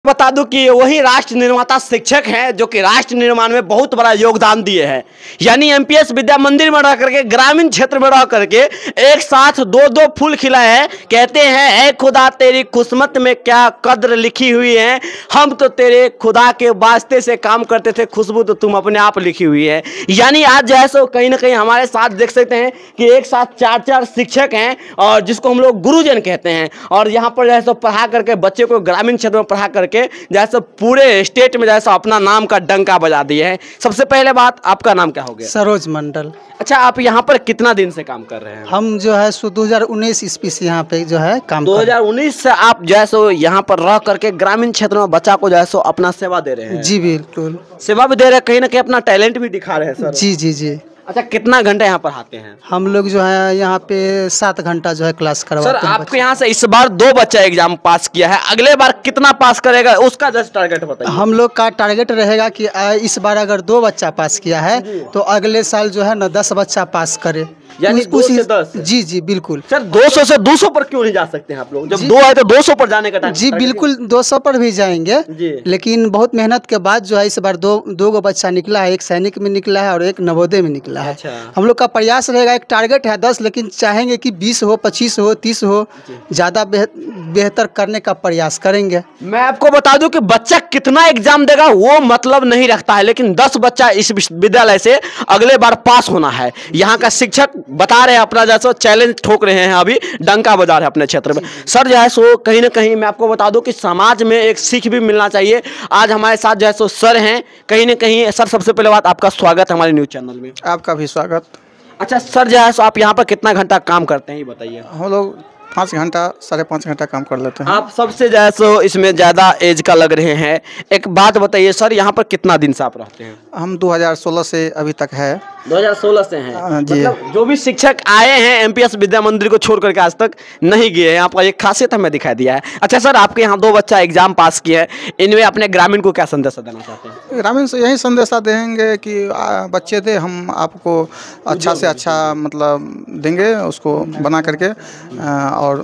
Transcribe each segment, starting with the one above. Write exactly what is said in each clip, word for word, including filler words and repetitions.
बता दूं कि वही राष्ट्र निर्माता शिक्षक हैं जो कि राष्ट्र निर्माण में बहुत बड़ा योगदान दिए हैं। यानी एमपीएस विद्या मंदिर में रह करके ग्रामीण क्षेत्र में रह करके एक साथ दो दो फूल खिलाए हैं। कहते हैं ऐ खुदा तेरी किस्मत में क्या कद्र लिखी हुई है, हम तो तेरे खुदा के वास्ते से काम करते थे, खुशबू तो तुम अपने आप लिखी हुई है। यानी आज जो है सो कहीं ना कहीं हमारे साथ देख सकते हैं कि एक साथ चार चार शिक्षक हैं और जिसको हम लोग गुरुजन कहते हैं, और यहाँ पर जो है सो पढ़ा करके बच्चे को ग्रामीण क्षेत्र में पढ़ा करके जैसे पूरे स्टेट में जैसा अपना नाम का डंका बजा दिए हैं। सबसे पहले बात, आपका नाम क्या हो गया? सरोज मंडल। अच्छा, आप यहाँ पर कितना दिन से काम कर रहे हैं? हम जो है सो दो हज़ार उन्नीस ईस्वी से यहाँ पे जो है काम दो हज़ार उन्नीस से आप जो है सो यहाँ पर रह करके ग्रामीण क्षेत्र में बच्चा को जो है सो अपना सेवा दे रहे हैं। जी बिल्कुल, सेवा भी दे रहे हैं, कहीं ना कहीं अपना टैलेंट भी दिखा रहे हैं सर। जी जी जी। अच्छा, कितना घंटे यहाँ पर आते हैं? हम लोग जो है यहाँ पे सात घंटा जो है क्लास करवाते हैं। सर, आपके यहाँ से इस बार दो बच्चा एग्जाम पास किया है, अगले बार कितना पास करेगा उसका जस्ट टारगेट बताइए। हम लोग का टारगेट रहेगा कि इस बार अगर दो बच्चा पास किया है तो अगले साल जो है ना दस बच्चा पास करे, यानी दो से दस। जी जी बिल्कुल। सर, दो सौ से दो सौ पर क्यों नहीं जा सकते हैं आप लोग? जब दो आए तो दो सौ पर जाने का टाइम। जी बिल्कुल, दो सौ पर भी जाएंगे, लेकिन बहुत मेहनत के बाद जो है इस बार दो दो गो बच्चा निकला है, एक सैनिक में निकला है और एक नवोदय में निकला है। अच्छा। हम लोग का प्रयास रहेगा, एक टारगेट है दस, लेकिन चाहेंगे कि बीस हो, पच्चीस हो, तीस हो, ज़्यादा बेहतर करने का प्रयास करेंगे। मैं आपको बता दूं कि बच्चा कितना एग्जाम देगा वो मतलब नहीं रखता है, लेकिन दस बच्चा इस विद्यालय से अगले बार पास होना है। यहाँ का शिक्षक बता रहे हैं, अपना जैसा चैलेंज ठोक रहे हैं, अभी डंका बजा रहे हैं अपने क्षेत्र में। सर जो है सो कहीं ना कहीं मैं आपको बता दूं कि समाज में एक सीख भी मिलना चाहिए। आज हमारे साथ जो है सो सर हैं, कहीं ना कहीं। सर, सबसे पहले बात, आपका स्वागत है हमारे न्यूज चैनल में। आपका भी स्वागत। अच्छा सर, जो है सो आप यहाँ पर कितना घंटा काम करते हैं ये बताइए। हम लोग पाँच घंटा साढ़े पाँच घंटा काम कर लेते हैं। आप सबसे जो है सो इसमें ज़्यादा एज का लग रहे हैं। एक बात बताइए सर, यहाँ पर कितना दिन से आप रहते हैं? हम दो हज़ार सोलह से अभी तक है। दो हज़ार सोलह से हैं? जी। मतलब जो भी शिक्षक आए हैं एमपीएस विद्या मंदिर को छोड़ करके आज तक नहीं गए हैं, आपका एक खासियत हमें दिखाई दिया है। अच्छा सर, आपके यहाँ दो बच्चा एग्जाम पास किए हैं, इनमें अपने ग्रामीण को क्या संदेश देना चाहते हैं? ग्रामीण से यही संदेशा देंगे कि आ, बच्चे थे, हम आपको अच्छा से अच्छा मतलब देंगे, उसको बना करके आ, और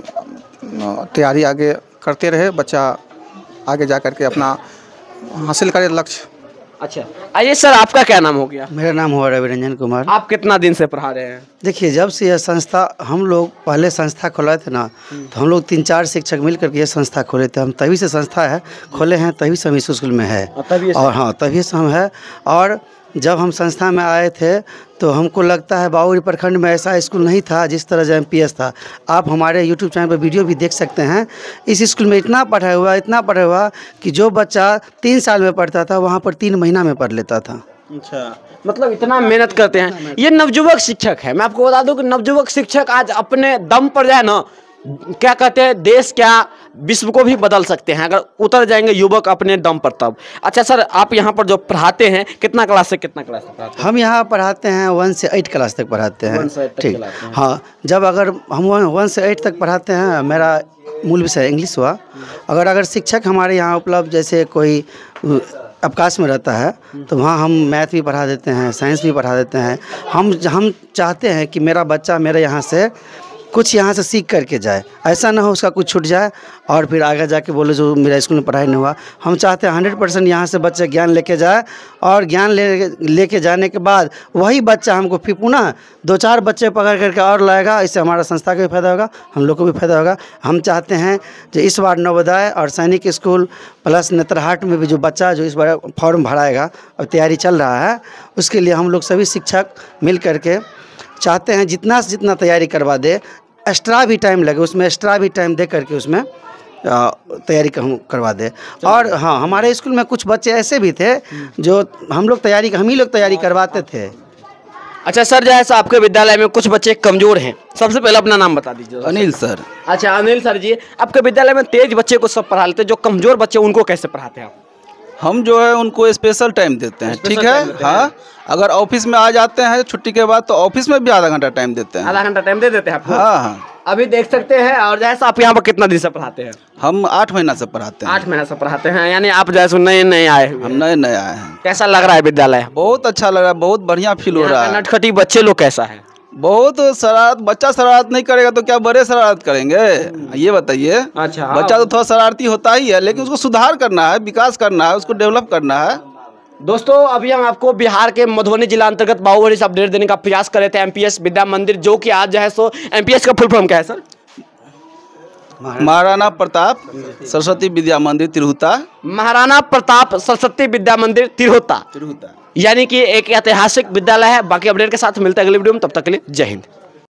तैयारी आगे करते रहे, बच्चा आगे जा करके अपना हासिल करे लक्ष्य। अच्छा, आइए सर, आपका क्या नाम हो गया? मेरा नाम हुआ रवि रंजन कुमार। आप कितना दिन से पढ़ा रहे हैं? देखिए, जब से यह संस्था, हम लोग पहले संस्था खोले थे ना, तो हम लोग तीन चार शिक्षक मिल करके ये संस्था खोले थे। हम तभी से संस्था है खोले हैं, तभी से हम इस स्कूल में है। और हाँ, तभी से हम है। और जब हम संस्था में आए थे तो हमको लगता है बाउरी प्रखंड में ऐसा स्कूल नहीं था जिस तरह जो एमपीएस था। आप हमारे यूट्यूब चैनल पर वीडियो भी देख सकते हैं। इस स्कूल में इतना पढ़ा हुआ इतना पढ़ा हुआ कि जो बच्चा तीन साल में पढ़ता था वहाँ पर तीन महीना में पढ़ लेता था। अच्छा, मतलब इतना मेहनत करते हैं। ये नवयुवक शिक्षक है। मैं आपको बता दूं कि नवयुवक शिक्षक आज अपने दम पर जाए ना, क्या कहते हैं, देश क्या विश्व को भी बदल सकते हैं अगर उतर जाएंगे युवक अपने दम पर तब। अच्छा सर, आप यहाँ पर जो पढ़ाते हैं कितना क्लास से कितना क्लास तक पढ़ाते हैं? हम यहाँ पढ़ाते हैं वन से एट क्लास तक पढ़ाते हैं। ठीक, हाँ। जब अगर हम वन से एट तक पढ़ाते हैं, मेरा मूल विषय इंग्लिश हुआ। अगर अगर शिक्षक हमारे यहाँ उपलब्ध, जैसे कोई अवकाश में रहता है, तो वहाँ हम मैथ भी पढ़ा देते हैं, साइंस भी पढ़ा देते हैं। हम हम चाहते हैं कि मेरा बच्चा मेरे यहाँ से कुछ यहाँ से सीख करके जाए, ऐसा ना हो उसका कुछ छूट जाए और फिर आगे जाके बोले जो मेरा स्कूल में पढ़ाई नहीं हुआ। हम चाहते हैं हंड्रेड परसेंट यहाँ से बच्चे ज्ञान लेके जाए, और ज्ञान ले लेके जाने के बाद वही बच्चा हमको फिर पुनः दो चार बच्चे पकड़ करके और लाएगा। इससे हमारा संस्था का भी फायदा होगा, हम लोग को भी फायदा होगा। हम चाहते हैं जो इस बार नवोदय और सैनिक स्कूल प्लस नेत्रहाट में भी जो बच्चा जो इस बार फॉर्म भराएगा और तैयारी चल रहा है, उसके लिए हम लोग सभी शिक्षक मिल करके चाहते हैं जितना से जितना तैयारी करवा दे, एक्स्ट्रा भी टाइम लगे उसमें, एक्स्ट्रा भी टाइम दे करके उसमें तैयारी हम करवा दे। और हाँ, हमारे स्कूल में कुछ बच्चे ऐसे भी थे जो हम लोग तैयारी हम ही लोग तैयारी करवाते थे। अच्छा सर, जो है सो आपके विद्यालय में कुछ बच्चे कमजोर हैं, सबसे पहले अपना नाम बता दीजिए। अनिल सर। अच्छा अनिल सर जी, आपके विद्यालय में तेज बच्चे को सब पढ़ा लेते हैं, जो कमजोर बच्चे उनको कैसे पढ़ाते हैं आप? हम जो है उनको स्पेशल टाइम देते हैं। ठीक है, हाँ। अगर ऑफिस में आ जाते हैं छुट्टी के बाद तो ऑफिस में भी आधा घंटा टाइम देते हैं। आधा घंटा टाइम दे देते हैं आपको? हाँ हाँ। अभी देख सकते हैं। और जैसे आप यहाँ पर कितना दिन से पढ़ाते हैं? हम आठ महीना से पढ़ाते हैं। आठ महीना से पढ़ाते हैं, यानी आप जैसे नए नए आए हैं। हम नए नए आए हैं। कैसा लग रहा है विद्यालय? बहुत अच्छा लग रहा है, बहुत बढ़िया फील हो रहा है। नटखटी बच्चे लोग कैसा है? बहुत शरारत, बच्चा शरारत नहीं करेगा तो क्या बड़े शरारत करेंगे, ये बताइए। अच्छा, हाँ। बच्चा तो थोड़ा शरारती होता ही है, लेकिन उसको सुधार करना है, विकास करना है, उसको डेवलप करना है। दोस्तों अभी हम आपको बिहार के मधुबनी जिला अंतर्गत बाहुबली से अपडेट देने का प्रयास कर रहे थे। एमपीएस विद्या मंदिर जो कि आज जो है सो एमपीएस का फुल फॉर्म क्या है सर? महाराणा प्रताप सरस्वती विद्या मंदिर तिरहुता। महाराणा प्रताप सरस्वती विद्या मंदिर तिरहुता, तिरहुता यानी कि एक ऐतिहासिक विद्यालय है। बाकी अपडेट के साथ मिलते हैं अगली वीडियो में, तब तक के लिए जय हिंद।